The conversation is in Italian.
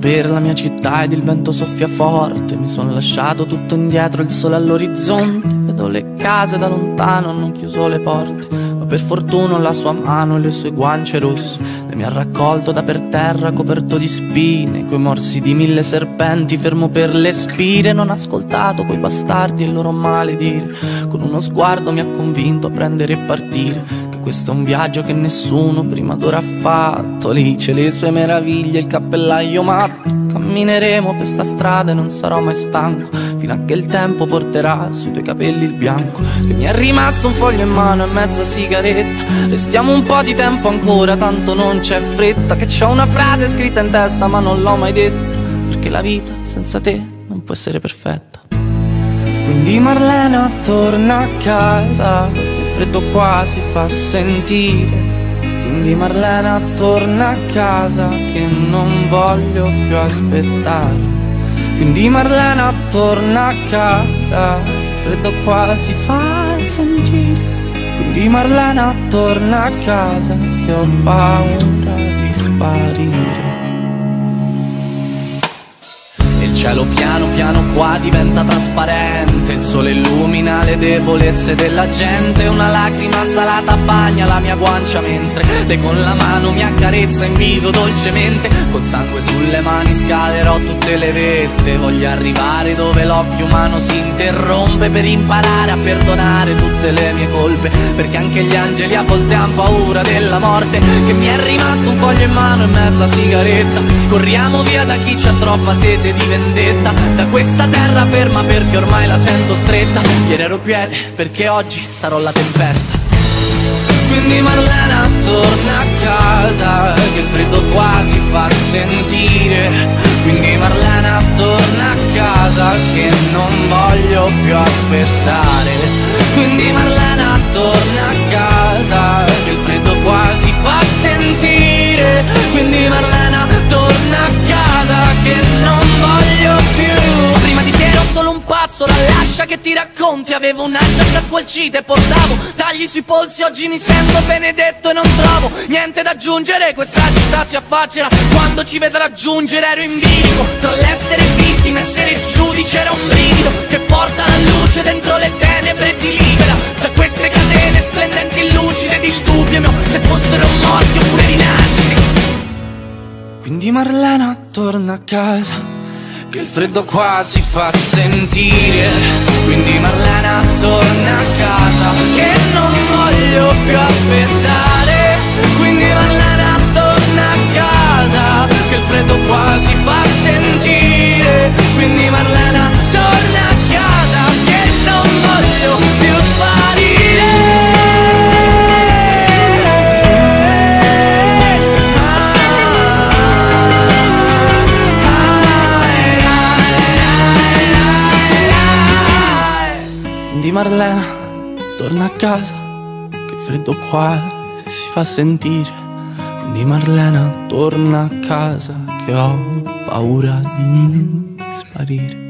per la mia città ed il vento soffia forte. Mi son lasciato tutto indietro, il sole all'orizzonte. Vedo le case da lontano, hanno chiuso le porte, ma per fortuna la sua mano e le sue guance rosse le mi ha raccolto da per terra coperto di spine, coi morsi di 1000 serpenti, fermo per le spire. Non ho ascoltato quei bastardi e il loro maledire, con uno sguardo mi ha convinto a prendere e partire, che questo è un viaggio che nessuno prima d'ora ha fatto. Lì c'è le sue meraviglie, il cappellaio matto. Cammineremo per sta strada e non sarò mai stanco, fino a che il tempo porterà sui tuoi capelli il bianco. Che mi è rimasto un foglio in mano e mezza sigaretta. Restiamo un po' di tempo ancora, tanto non c'è fretta. Che c'ho una frase scritta in testa ma non l'ho mai detta, perché la vita senza te non può essere perfetta. Quindi Marlena torna a casa, il freddo qua si fa sentire. Quindi Marlena torna a casa che non voglio più aspettare. Quindi Marlena torna a casa, il freddo qua si fa sentire. Quindi Marlena torna a casa che ho paura di sparire. Il cielo piano piano qua diventa trasparente, il sole illumina le debolezze della gente. Una lacrima salata bagna la mia guancia mentre lei con la mano mi accarezza in viso dolcemente. Col sangue sulle mani scalerò tutte le vette, voglio arrivare dove l'occhio umano si interrompe, per imparare a perdonare tutte le mie colpe, perché anche gli angeli a volte han paura della morte. Che mi è rimasto un foglio in mano e mezza sigaretta, corriamo via da chi c'ha troppa sete di vendetta, da questa terra ferma perché ormai la sento stretta. Ieri ero quiete perché oggi sarò la tempesta. Quindi Marlena torna a casa che il freddo qua si fa sentire. Quindi Marlena torna a casa che non voglio più aspettare. Quindi Marlena torna a casa che il freddo qua si fa sentire. Quindi Marlena torna a casa che non voglio più. Prima di te ero solo un pazzo, la lascia che ti racconti. Avevo una giacca squalcita e portavo tagli sui polsi. Oggi mi sento benedetto e non trovo niente da aggiungere. Questa città si affaccia quando ci vedrà giungere. Ero in bilico tra l'essere vittima e essere giudice. Era un brivido che porta la luce dentro le tenebre e ti libera da queste catene splendenti e lucide ed il dubbio mio se fossero morti oppure rinascite. Quindi Marlena torna a casa che il freddo qua si fa sentire. Quindi Marlena torna a casa che non voglio più aspettare. Quindi Marlena torna a casa che il freddo qua si fa sentire. Quindi Marlena torna a casa che non voglio più sparire. Quindi Marlena torna a casa che il freddo qua si fa sentire. Quindi Marlena torna a casa che ho paura di sparire.